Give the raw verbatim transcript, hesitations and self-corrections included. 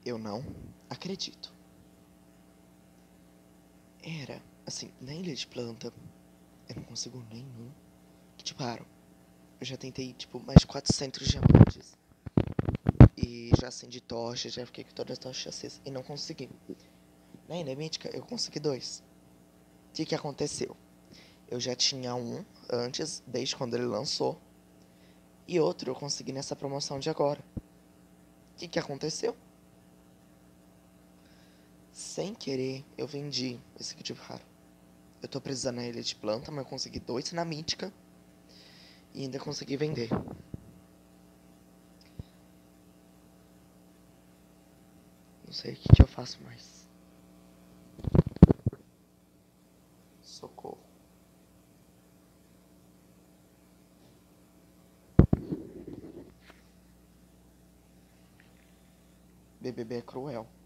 Eu não acredito. Era, assim, na ilha de planta, eu não consigo nenhum que te param. Eu já tentei, tipo, mais de quatrocentos diamantes. E já acendi tocha, já fiquei com todas as tochas acesas e não consegui. Na ilha mítica, eu consegui dois. O que que aconteceu? Eu já tinha um antes, desde quando ele lançou. E outro eu consegui nessa promoção de agora. O que que aconteceu? Sem querer, eu vendi esse aqui de raro. Eu tô precisando na ilha de planta, mas eu consegui dois na mítica. E ainda consegui vender. Não sei o que, que eu faço mais. Socorro. B B B é cruel.